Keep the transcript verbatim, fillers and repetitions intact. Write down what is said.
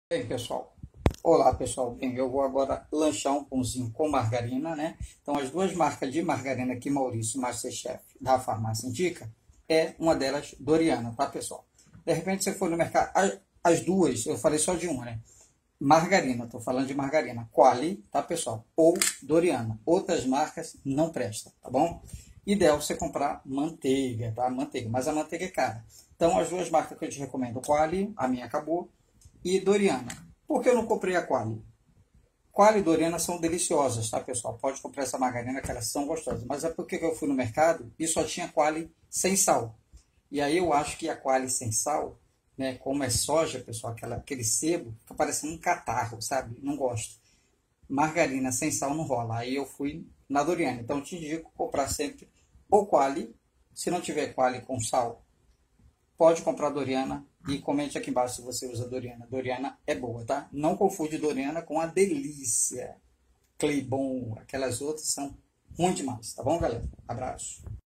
Bem, pessoal. Olá, pessoal. Bem, eu vou agora lanchar um pãozinho com margarina, né? Então, as duas marcas de margarina que Maurício, Masterchef, da farmácia indica, é uma delas Doriana, tá, pessoal? De repente, você for no mercado, as, as duas, eu falei só de uma, né? Margarina, estou falando de margarina. Quali, tá, pessoal? Ou Doriana. Outras marcas não prestam, tá bom? Ideal você comprar manteiga, tá? Manteiga, mas a manteiga é cara. Então, as duas marcas que eu te recomendo, Quali, a minha acabou, e Doriana. Por que eu não comprei a Quali? Quali e Doriana são deliciosas, tá, pessoal? Pode comprar essa margarina que elas são gostosas. Mas é porque eu fui no mercado e só tinha Quali sem sal. E aí eu acho que a Quali sem sal, né, como é soja, pessoal, aquela, aquele sebo, fica parecendo um catarro, sabe? Não gosto. Margarina sem sal não rola. Aí eu fui na Doriana. Então eu te indico comprar sempre ou Quali. Se não tiver Quali com sal, pode comprar Doriana e comente aqui embaixo se você usa Doriana. Doriana é boa, tá? Não confunde Doriana com a Delícia, Cleibon, aquelas outras são ruins demais, tá bom, galera? Abraço.